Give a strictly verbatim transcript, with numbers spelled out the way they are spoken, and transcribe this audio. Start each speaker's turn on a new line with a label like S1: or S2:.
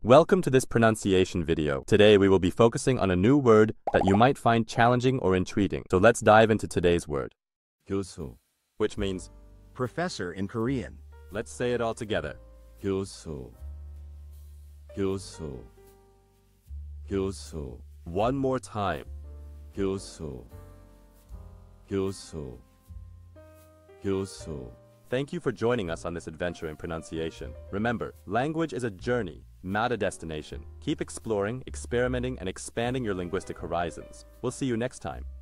S1: Welcome to this pronunciation video. Today we will be focusing on a new word that you might find challenging or intriguing. So let's dive into today's word.
S2: gyosu,
S1: Which means,
S2: professor in Korean.
S1: let's say it all together.
S2: gyosu, gyosu, gyosu,
S1: One more time.
S2: gyosu, gyosu, gyosu.
S1: Thank you for joining us on this adventure in pronunciation. Remember, language is a journey, not a destination. Keep exploring, experimenting, and expanding your linguistic horizons. We'll see you next time.